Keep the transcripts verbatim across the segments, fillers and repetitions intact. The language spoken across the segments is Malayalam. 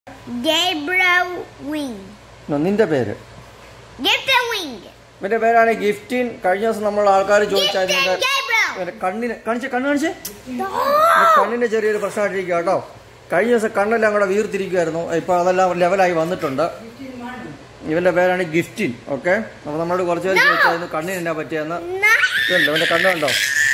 Gabriel Wing. നിന്റെ പേര് Gabriel Wing. ഇവന്റെ പേരാണ് ഗിഫ്റ്റിൻ. കഴിഞ്ഞ ദിവസം നമ്മൾ ആൾക്കാർ ചോദിച്ചാൽ കണ്ണിന് കാണിച്ച് കണ്ണ് കാണിച്ച് കണ്ണിന് ചെറിയൊരു പ്രശ്നമായിട്ടിരിക്കുക കേട്ടോ. കഴിഞ്ഞ ദിവസം കണ്ണെല്ലാം കൂടെ വീർത്തിരിക്കുമായിരുന്നു. ഇപ്പോൾ അതെല്ലാം ലെവലായി വന്നിട്ടുണ്ട്. ഇവന്റെ പേരാണ് ഗിഫ്റ്റിൻ. ഓക്കെ, അപ്പോൾ നമ്മളോട് കുറച്ച് പേര് ചോദിച്ചായിരുന്നു കണ്ണിന് എന്നാ പറ്റിയെന്ന്. ഇതുണ്ടോ ഇവന്റെ കണ്ണ് കണ്ടോ?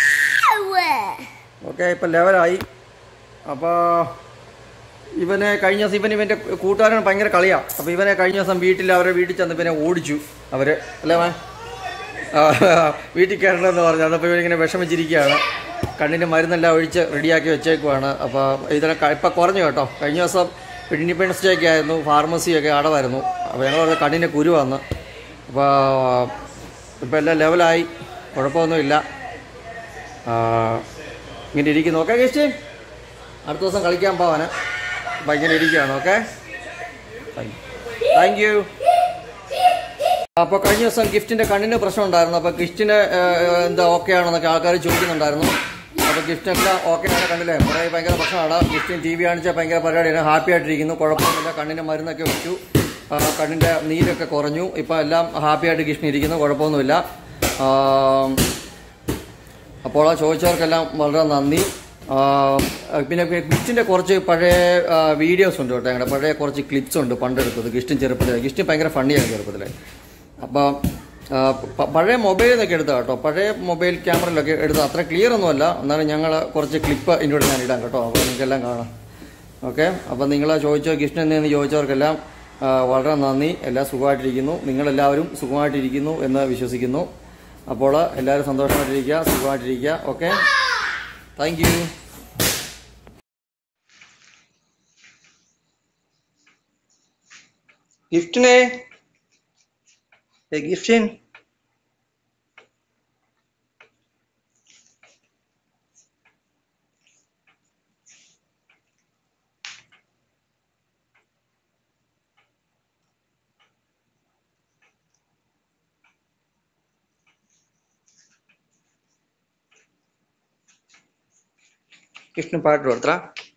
ഓക്കെ, ഇപ്പം ലെവലായി. അപ്പോൾ ഇവനെ കഴിഞ്ഞ ദിവസം ഇവൻ ഇവൻ്റെ കൂട്ടുകാരൻ ഭയങ്കര കളിയാണ്. അപ്പോൾ ഇവനെ കഴിഞ്ഞ ദിവസം വീട്ടിൽ അവരെ വീട്ടിൽ ചെന്ന് ഇവനെ ഓടിച്ചു അവർ അല്ലേ മാൻ വീട്ടിൽ കയറണമെന്ന് പറഞ്ഞു. അതപ്പോൾ ഇവനിങ്ങനെ വിഷമിച്ചിരിക്കുകയാണ്. കണ്ണിൻ്റെ മരുന്നെല്ലാം ഒഴിച്ച് റെഡിയാക്കി വെച്ചേക്കുവാണ്. അപ്പോൾ ഇതിനെ ഇപ്പം കുറഞ്ഞു കേട്ടോ. കഴിഞ്ഞ ദിവസം ഇൻഡിപെൻഡൻസ് ഡേ ഒക്കെ ആയിരുന്നു, ഫാർമസിയൊക്കെ അടവായിരുന്നു. അപ്പോൾ ഞങ്ങൾ പറഞ്ഞ കണ്ണിൻ്റെ കുരു വന്ന്. അപ്പോൾ ഇപ്പോൾ എല്ലാം ലെവലായി, കുഴപ്പമൊന്നുമില്ല. ഇങ്ങനെ ഇരിക്കുന്നു. ഓക്കെ ഗസ്റ്റ്, അടുത്ത ദിവസം കളിക്കാൻ പോവാന്. അപ്പം ഇങ്ങനെ ഇരിക്കുകയാണ്. Okay, thank you. അപ്പോൾ കഴിഞ്ഞ ദിവസം ഗിഫ്റ്റിൻ്റെ കണ്ണിന് പ്രശ്നം ഉണ്ടായിരുന്നു. അപ്പോൾ ഗിഫ്റ്റിന് എന്താ ഓക്കെ ആണെന്നൊക്കെ ആൾക്കാർ ചോദിക്കുന്നുണ്ടായിരുന്നു. അപ്പോൾ ഗിഫ്റ്റിനെല്ലാം ഓക്കെ ആണ്. കണ്ടില്ലേ, കുറേ ഭയങ്കര പ്രശ്നമാണ്. ഗിഫ്റ്റിന് ടി വി കാണിച്ചാൽ ഭയങ്കര പരിപാടിയാണ്. ഹാപ്പി ആയിട്ടിരിക്കുന്നു, കുഴപ്പമൊന്നുമില്ല. കണ്ണിൻ്റെ മരുന്നൊക്കെ വെച്ചു, കണ്ണിൻ്റെ നീരൊക്കെ കുറഞ്ഞു. ഇപ്പോൾ എല്ലാം ഹാപ്പി ആയിട്ട് ഗിഫ്റ്റിന് ഇരിക്കുന്നു, കുഴപ്പമൊന്നുമില്ല. അപ്പോൾ ചോദിച്ചവർക്കെല്ലാം വളരെ നന്ദി. പിന്നെ ഗിഫ്റ്റിൻ്റെ കുറച്ച് പഴയ വീഡിയോസ് ഉണ്ട് കേട്ടോ. ഞങ്ങളുടെ പഴയ കുറച്ച് ക്ലിപ്സ് ഉണ്ട് പണ്ടെടുത്തത്. ഗിഫ്റ്റിൻ ചെറുപ്പത്തിൽ ഗിഫ്റ്റിൻ ഭയങ്കര ഫണ്ണിയാണ് ചെറുപ്പത്തിൽ. അപ്പോൾ പഴയ മൊബൈലിൽ നിന്നൊക്കെ എടുത്താൽ കേട്ടോ, പഴയ മൊബൈൽ ക്യാമറയിലൊക്കെ എടുത്താൽ അത്ര ക്ലിയർ ഒന്നുമല്ല. എന്നാലും ഞങ്ങൾ കുറച്ച് ക്ലിപ്പ് ഇതിൻ്റെ ഞാൻ ഇടാം കേട്ടോ. അപ്പോൾ നിങ്ങൾക്കെല്ലാം കാണാം. ഓക്കെ, അപ്പോൾ നിങ്ങൾ ചോദിച്ചോ ഗിഫ്റ്റിൻ എന്ന് ചോദിച്ചവർക്കെല്ലാം വളരെ നന്ദി. എല്ലാം സുഖമായിട്ടിരിക്കുന്നു, നിങ്ങളെല്ലാവരും സുഖമായിട്ടിരിക്കുന്നു എന്ന് വിശ്വസിക്കുന്നു. അപ്പോൾ എല്ലാവരും സന്തോഷമായിട്ടിരിക്കുക, സുഖമായിട്ടിരിക്കുക. Okay, thank you. ഗിഫ്റ്റിനെ ഗിഫ്റ്റിൻ ഗിഫ്റ്റിന് പാട്ട് കൊടുത്ത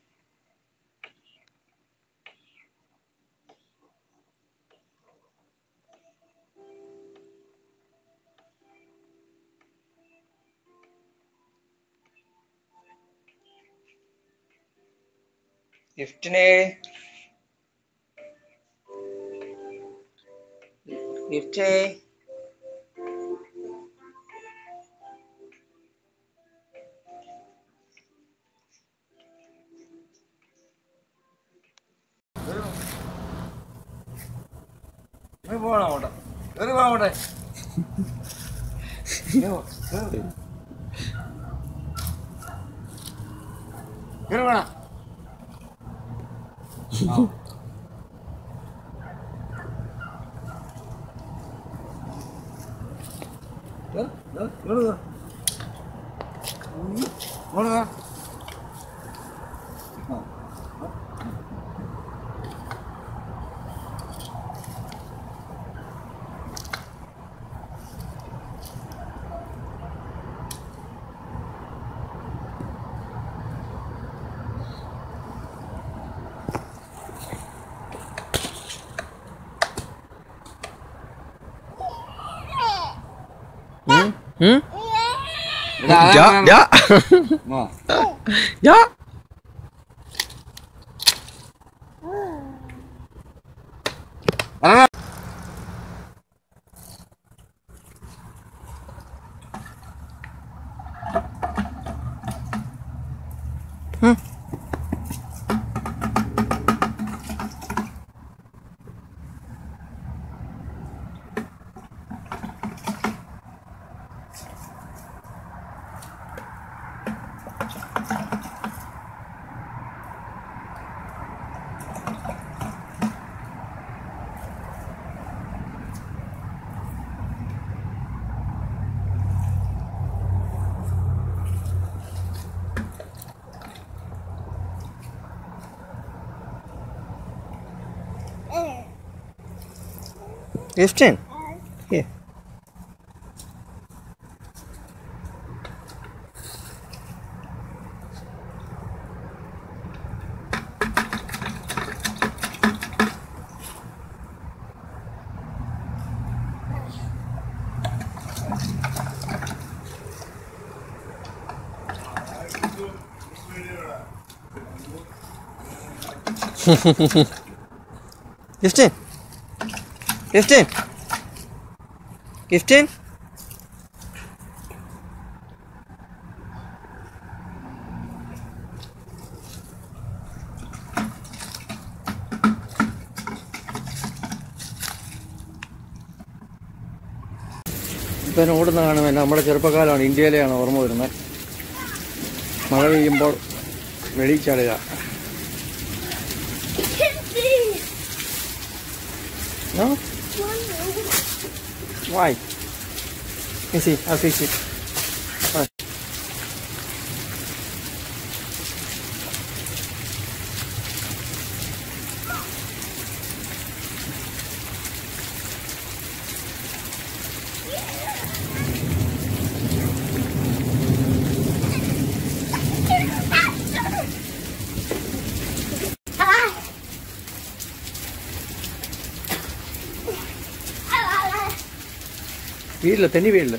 ഗിഫ്റ്റിനെ ഗിഫ്റ്റിനെ പോകണം അങ്ങോട്ടെ, ഒരു പോകട്ടെ. വേണം Hmm? Ya, ya. Ya. Ah. Hmm. Giftin? Here. Giftin, Giftin, Giftin. ഇപ്പം ഓടുന്ന കാണുമ്പോൾ നമ്മുടെ ചെറുപ്പക്കാലമാണ്, ഇന്ത്യയിലെയാണ് ഓർമ്മ വരുന്നത്. മഴ പെയ്യുമ്പോൾ വെളിച്ചാടുക. No? Why? Let me see. I'll fix it. Right. വീടില്ല, തെന്നി വീടില്ല.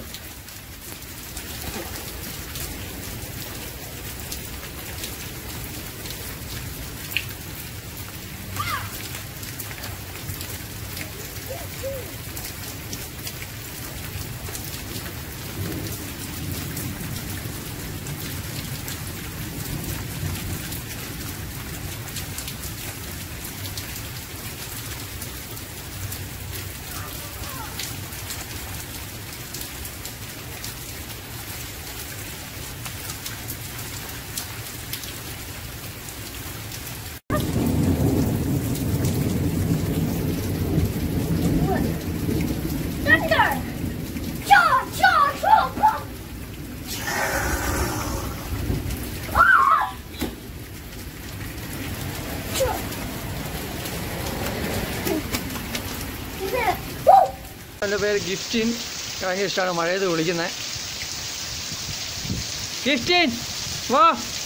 എൻ്റെ പേര് ഗിഫ്റ്റിൻ. ഭയങ്കര ഇഷ്ടമാണ് മഴയത് വിളിക്കുന്നത്. ഗിഫ്റ്റിൻ വാ.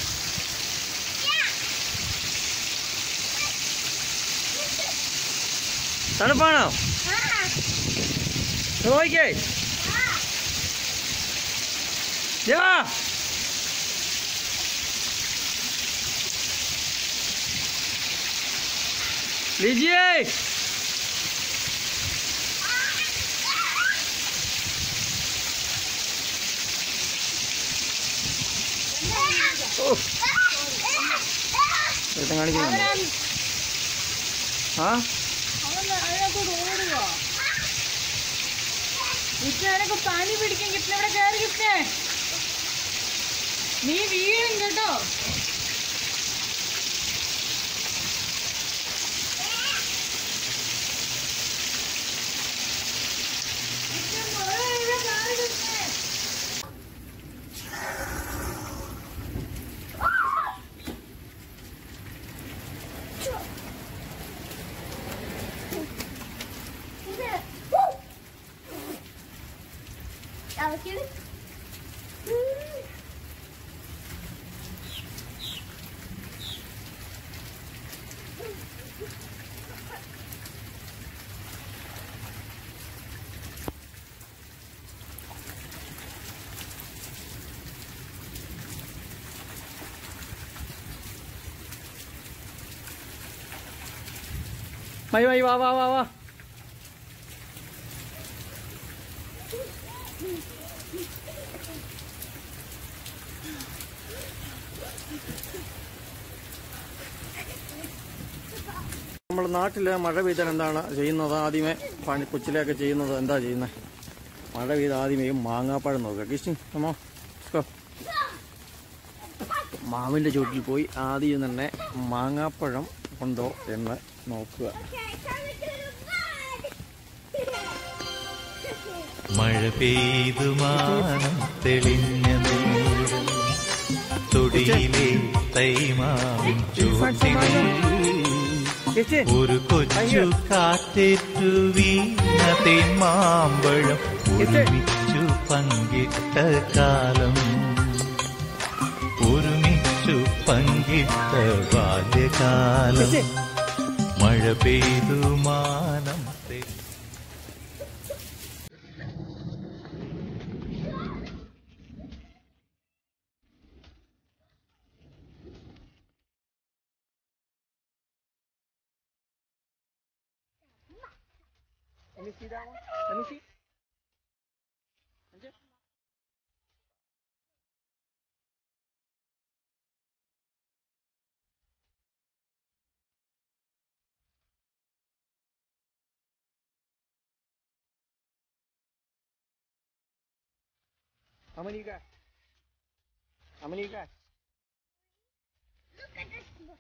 തണുപ്പാണോ? നോക്കിക്കേ. लीजिए. കാണിക്കുന്നുണ്ട്. ആ പാനി പിടിക്കാൻ കിട്ടുന്ന ഇവിടെ കയറി കിട്ടേ. നീ വീഴും കേട്ടോ. മൈ മൈ വാ വാ വാ വാ. നമ്മുടെ നാട്ടിൽ മഴ പെയ്താൽ എന്താണ് ചെയ്യുന്നത്? ആദ്യമേ പണി കൊച്ചിലൊക്കെ ചെയ്യുന്നത് എന്താ ചെയ്യുന്നത്? മഴ പെയ്ത് ആദ്യമേ മാങ്ങാപ്പഴം നോക്കുക. കിഷ്ടി അമ്മോ മാവിൻ്റെ ചുവട്ടിൽ പോയി ആദ്യം തന്നെ മാങ്ങാപ്പഴം ഉണ്ടോ എന്ന് നോക്കുക. മഴ പെയ്തു മാനം തെളിഞ്ഞ തൊടിയിലെ തൈമാവിൻ ചുവട്ടിൽ ഒരു കൊച്ചു കാറ്റേറ്റു വീണ തേന്മാമ്പഴം ഒരുമിച്ചു പങ്കിട്ട കാലം, ഒരുമിച്ചു പങ്കിട്ട ബാല്യകാലം. മഴ പെയ്തു മാനം Let me see that one. Let me see. How many you got? How many you got? Look at this book.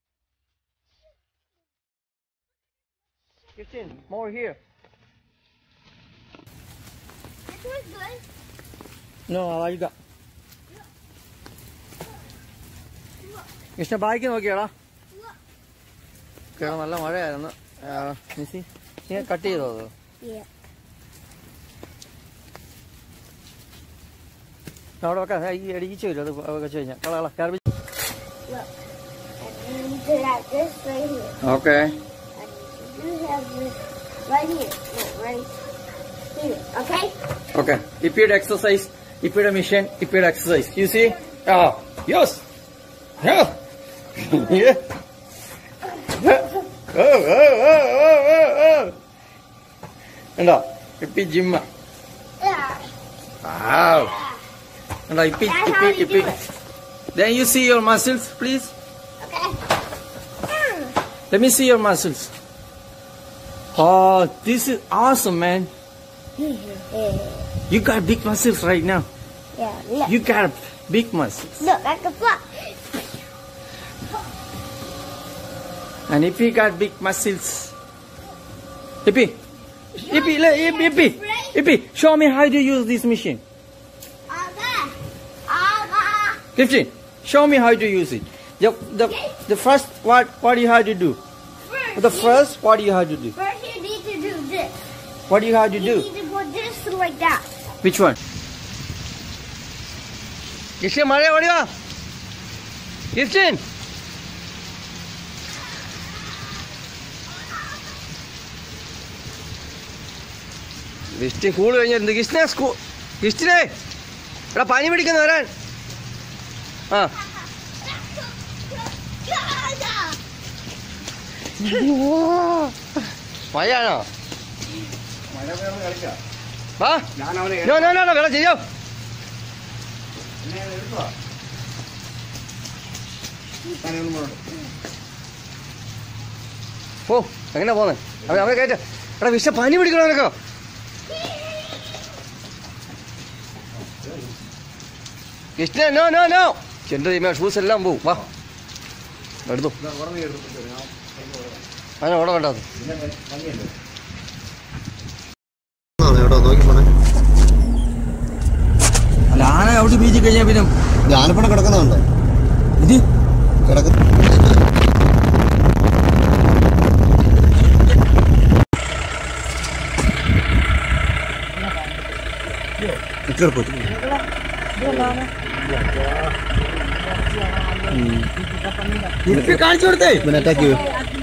Christian, more here. This one's good. No, how you got? Krishna, bike നോക്കിയാടാ കേട്ടോ നല്ല മഴയായിരുന്നു മിസ്സി നീ കട്ട് ചെയ്തോ അത് Yeah. അവിടെ വെക്കാം ഈ അടിയിച്ചു വരും അത് വെച്ച് കഴിഞ്ഞാൽ കളകള garbage Look. And you could have this right here. Okay And you have this right here. No, right here. Okay? Okay, repeat exercise, repeat a mission, repeat exercise. You see? Ah, yes. Yeah. Yeah. Oh, oh, oh, oh, oh, oh. And uh, repeat gym. Yeah. Wow. And uh, repeat, That's how repeat, you do repeat. it. Then you see your muscles, please. Okay. Let me see your muscles. Oh, this is awesome, man. You got big muscles right now. Yeah, look. You got big muscles. Look, I can fly. And if he got big muscles, Ippy, Ippy, le- Ippy, Ippy, Ippy, show me how to use this machine. Okay. Okay. Fifteen, show me how to use it. The, the, the first, what, what do you have to do? First, The first, what do you have to do? first you need to do this. What do you have to You do? need to put this like that. Which one? Christian, Maria, what do you want? Christian. Christian, cool കഴിഞ്ഞിരുന്നു കൃഷ്ണ സ്കൂ കൃഷ്ണേ എടാ പനി പിടിക്കുന്ന വരാൻ ആ മഴയാണോ വാ നോ നോ നോ വേണം ചെയ്യോ പോ എങ്ങനെ പോന്നെ അവൻ അവനെ കയറ്റ എടാ വിഷ പനി പിടിക്കണോ നിനക്കോ കൃഷ്ണ നോ നോ നോ ചെന്റെ ദൈവമേ ഷൂസ് എല്ലാം പോവും വാ എടുത്തു അങ്ങനെ ഓടെ വേണ്ടത് അല്ല ആന അവിടെ ബീച്ചിൽ കഴിഞ്ഞാൽ പിന്നെ ആനപ്പണ കിടക്കുന്നുണ്ടോ ഇത് കിടക്കുന്നു കാണിച്ചു കൊടുത്തേ പിന്നെ അറ്റാക്ക് ചെയ്യൂ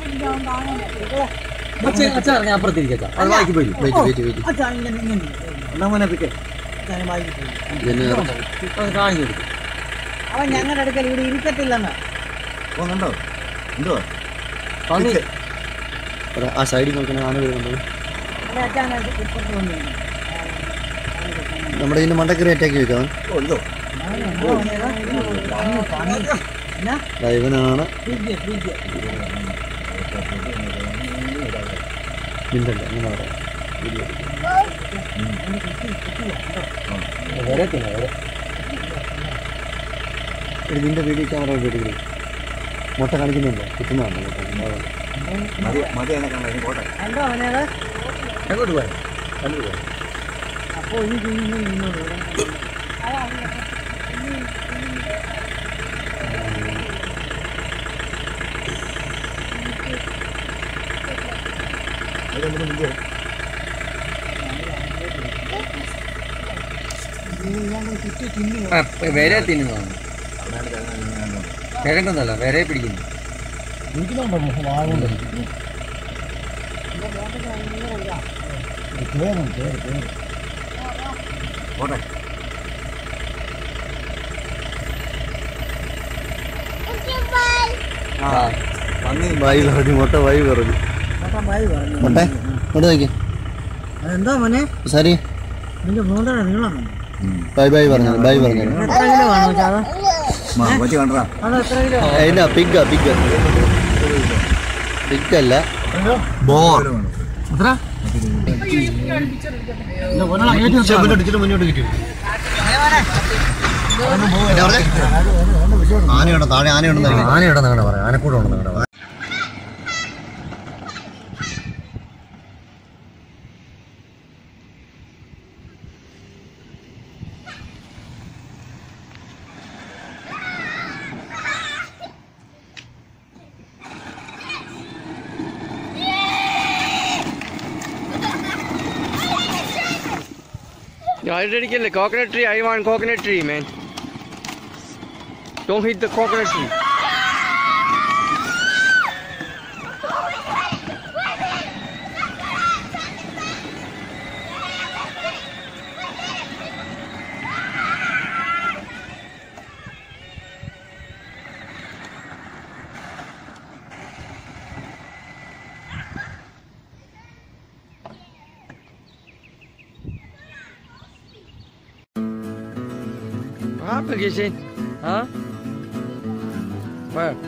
അച്ഛൻ ഞാൻ അപ്പുറത്തിരിക്കാം അത് വായിക്ക് പോയി വെയിറ്റ് വെയിറ്റ് വെയിറ്റ് കാണിച്ചു കൊടുക്കും അവൻ ഞങ്ങളുടെ അടുക്കൽ ഇവിടെ ഇരിക്കത്തില്ലെന്ന് പോകുന്നുണ്ടോ എന്തോ പന്നി ആ സൈഡിൽ നോക്കണേ ആന വരുന്നുണ്ടോ അവിടെ അച്ഛനാണ് ഇപ്പുറത്ത് വന്നിരുന്നത് നമ്മുടെ ഇതിന്റെ മണ്ടക്കറി അറ്റാക്ക് ചെയ്തോ ഇവനാണ് മിണ്ടല്ല അങ്ങനെ പറയാം ഇതിന്റെ വീഡിയോ ക്യാമറ വീഡിയോ മുട്ട കാണിക്കുന്നുണ്ടോ കിട്ടുന്നതാണോ കണ്ടോ അവനേത് എങ്ങോട്ട് പോയാ അപ്പോ ഈ കുഞ്ഞിന് നിന്നോളൂ വരെ തിന്നുന്നതാണ് വേഗണ്ടല്ല വരെ പിടിക്കുന്നു വായി പറഞ്ഞു മുട്ട വായി പറഞ്ഞു മൊത്തം വായി പറഞ്ഞു മുട്ട ഇങ്ങോട്ട് നോക്കി അതെന്താ മോനെ സരി നിന്റെ മോന്തയുടെ നീളം ബൈ ബൈ പറഞ്ഞു ബൈ പറഞ്ഞു എത്ര കിലോ കാണോ ചാത അത് എത്ര കിലോ അതിനാ പിഗ്ഗ പിഗ്ഗ പിഗ്ഗല്ല ബോർ എത്ര മുന്നോട്ട് കിട്ടും ആനയുണ്ടോ താഴെ ആനയുണ്ടെന്ന് ആനയുണ്ടെന്ന് അങ്ങനെ പറയാം ആനക്കൂടെ ഉണ്ടെന്ന് അങ്ങനെ പറയാം. I already killed the coconut tree. I want coconut tree, man. Don't hit the coconut tree. What happened, Kishin? Huh? Where?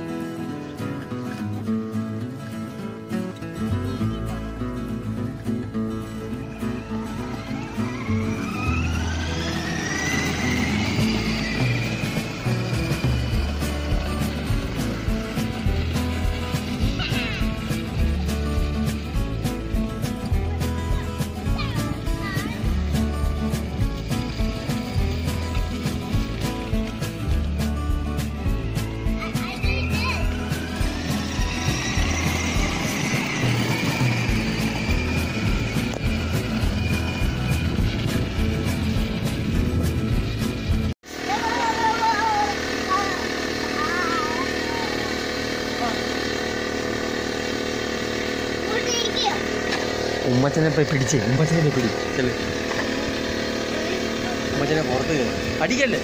ഉമ്മച്ചനെ പോയി പിടിച്ചേ ഉമ്മച്ചനെ പോയി പിടി ചെല്ലേ ഉമ്മച്ചനെ പുറത്ത് അടിക്കല്ലേ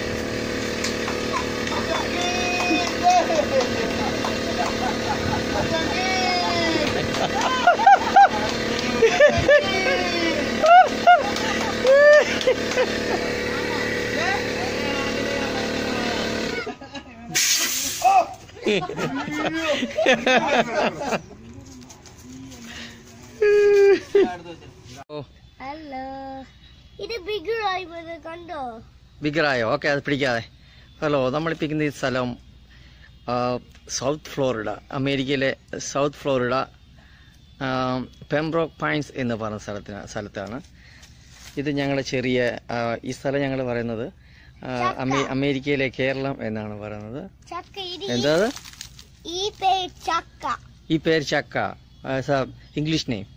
ഹലോ ഇത് ബിഗറായി കണ്ടോ ബിഗറായോ ഓക്കെ അത് പിടിക്കാതെ ഹലോ നമ്മളിപ്പിക്കുന്ന ഈ സ്ഥലം സൗത്ത് ഫ്ലോറിഡ അമേരിക്കയിലെ സൗത്ത് ഫ്ലോറിഡ പെംബ്രോക്ക് പൈൻസ് എന്ന് പറയുന്ന സ്ഥലത്തിന് സ്ഥലത്താണ് ഇത് ഞങ്ങളുടെ ചെറിയ ഈ സ്ഥലം ഞങ്ങൾ പറയുന്നത് അമേരിക്കയിലെ കേരളം എന്നാണ് പറയുന്നത് എന്താ ഈ പേര് ചക്ക ഈ പേര് ചക്ക English name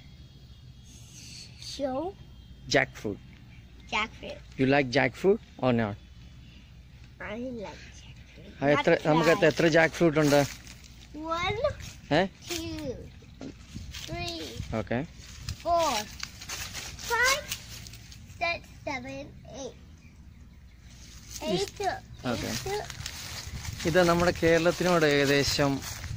Show jackfruit. Jackfruit. You like jackfruit or not? I like jackfruit. എത്ര നമുക്ക് എത്ര jackfruit ഉണ്ട്? One, eh? two, three, okay, four, five, six, seven, eight. Eight. Okay. Eight. ഇത് നമ്മുടെ കേരളത്തിനോട് ഏകദേശം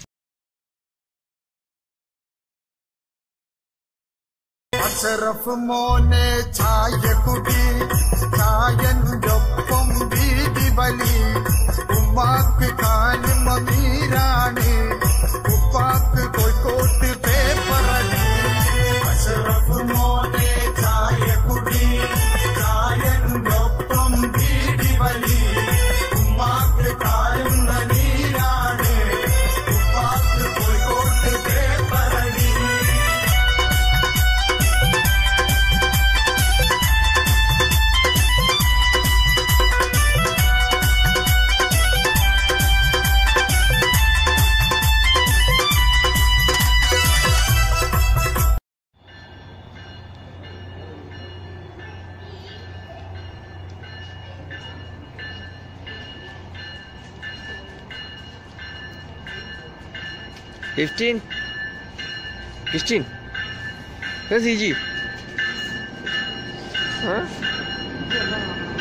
അഷറഫ് മോനെ ചായ കുടി ചായന്റൊപ്പം വീതി വലി ഉമ്മാക്ക് കാലും മീരാണ് ഉപ്പാക്ക് കോഴിക്കോട്ട് പേപ്പറടി അഷറഫ് മോനെ ചായ കുടി ചായന്റൊപ്പം വീതി വലി ഉമ്മാക്ക് കാലും മീരാണ് ഉപ്പാക്ക് കോഴിക്കോട്ട് പേപ്പറടി fifteen? fifteen? Where's E G? Huh?